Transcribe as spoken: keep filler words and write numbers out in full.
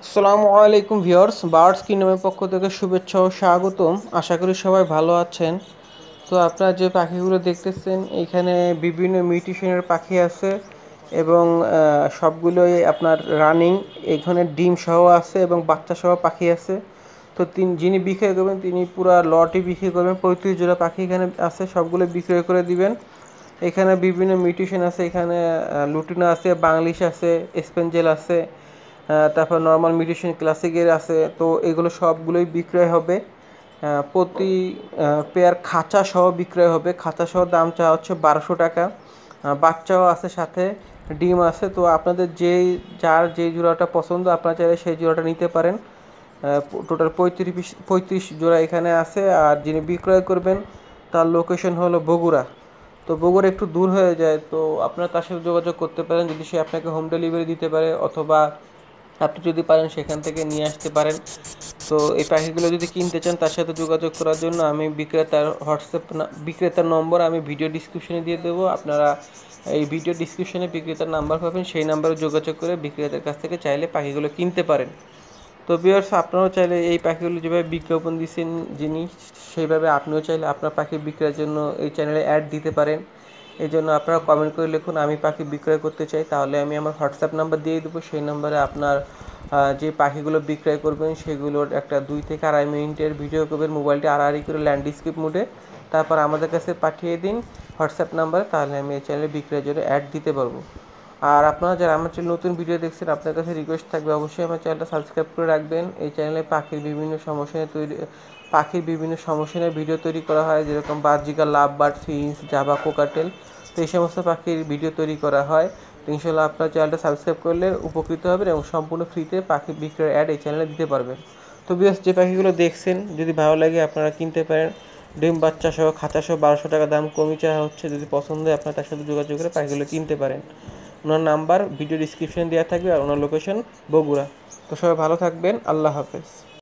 আসসালামু আলাইকুম viewers, birds কিংডমের পক্ষ থেকে শুভেচ্ছা ও স্বাগতম। আশা করি সবাই ভালো আছেন। তো আপনারা যে পাখিগুলো দেখতেছেন এখানে বিভিন্ন মিউটেশনের পাখি আছে এবং সবগুলোই আপনার রানিং। এখানে ডিম সহ আছে এবং বাচ্চা সহ পাখি আছে। তো তিনি যিনি বিক্রয় করবেন তিনি পুরো লটই বিক্রি করবেন। পঁয়ত্রিশ জোড়া পাখি এখানে আছে, সবগুলো বিক্রয় করে দিবেন। এখানে বিভিন্ন মিউটেশন আছে, এখানে লুটিনো আছে, বাংলিশ আছে, স্পেঞ্জেল আছে, তারপর নর্মাল মিউটেশন ক্লাসিকের আছে। তো এগুলো সবগুলোই বিক্রয় হবে। প্রতি পেয়ার খাঁচা সহ বিক্রয় হবে। খাঁচা সহ দাম চাওয়া হচ্ছে বারোশো টাকা। বাচ্চাও আছে, সাথে ডিম আছে। তো আপনাদের যেই যার যে জোড়াটা পছন্দ আপনারা চাইলে সেই জোড়াটা নিতে পারেন। টোটাল পঁয়ত্রিশ পঁয়ত্রিশ জোড়া এখানে আছে। আর যিনি বিক্রয় করবেন তার লোকেশন হলো বগুড়া। তো বগুড়া একটু দূর হয়ে যায়, তো আপনারা তার সাথে যোগাযোগ করতে পারেন যদি সে আপনাকে হোম ডেলিভারি দিতে পারে, অথবা আপনি যদি পারেন সেখান থেকে নিয়ে আসতে পারেন। তো এই পাখিগুলো যদি কিনতে চান তার সাথে যোগাযোগ করার জন্য আমি বিক্রেতার হোয়াটসঅ্যাপ বিক্রেতার নম্বর আমি ভিডিও ডিসক্রিপশনে দিয়ে দেবো। আপনারা এই ভিডিও ডিসক্রিপশনে বিক্রেতার নাম্বার পাবেন, সেই নাম্বারে যোগাযোগ করে বিক্রেতার কাছ থেকে চাইলে পাখিগুলো কিনতে পারেন। তো ভিউয়ার্স, আপনারাও চাইলে এই পাখিগুলো যেভাবে বিজ্ঞাপন দিচ্ছেন যিনি, সেইভাবে আপনিও চাইলে আপনার পাখি বিক্রয়ের জন্য এই চ্যানেলে অ্যাড দিতে পারেন। এই জন্য আপনারা কমেন্ট করে লিখুন আমি পাখি বিক্রয় করতে চাই, তাহলে আমি আমার হোয়াটসঅ্যাপ নাম্বার দিয়ে দেবো। সেই নাম্বারে আপনার যে পাখিগুলো বিক্রয় করবেন সেগুলোর একটা দুই থেকে আড়াই মিনিটের ভিডিও করবেন, মোবাইলটি আড়াআড়ি করে ল্যান্ডস্কেপ মোডে, তারপর আমাদের কাছে পাঠিয়ে দিন হোয়াটসঅ্যাপ নাম্বারে, তাহলে আমি এই চ্যানেলে বিক্রয়ের জন্য অ্যাড দিতে পারবো। আর আপনারা যারা আমার চ্যানেল নতুন ভিডিও দেখছেন আপনার কাছে রিকোয়েস্ট থাকবে অবশ্যই আমার চ্যানেলটা সাবস্ক্রাইব করে রাখবেন। এই চ্যানেলে পাখির বিভিন্ন সমস্যা নিয়ে তৈরি পাখির বিভিন্ন সমস্যা নিয়ে ভিডিও তৈরি করা হয়, যেরকম budgerigar, love bird, finches, Java, cockatiel. তো এই সমস্ত পাখির ভিডিও তৈরি করা হয়। তো ইনশাল্লাহ আপনার চ্যানেলটা সাবস্ক্রাইব করলে উপকৃত হবেন এবং সম্পূর্ণ ফ্রিতে পাখি বিক্রয়ের অ্যাড এই চ্যানেলে দিতে পারবেন। তো বিকজ যে পাখিগুলো দেখছেন যদি ভালো লাগে আপনারা কিনতে পারেন। ডিম বাচ্চা সহ খাঁচা সহ বারোশো টাকা দাম কমই চাওয়া হচ্ছে। যদি পছন্দ হয় আপনারা তার সাথে যোগাযোগ করে পাখিগুলো কিনতে পারেন। ওনার নাম্বার ভিডিও ডিসক্রিপশনে দেওয়া থাকবে আর ওনার লোকেশন বগুড়া। তো সবাই ভালো থাকবেন, আল্লাহ হাফেজ।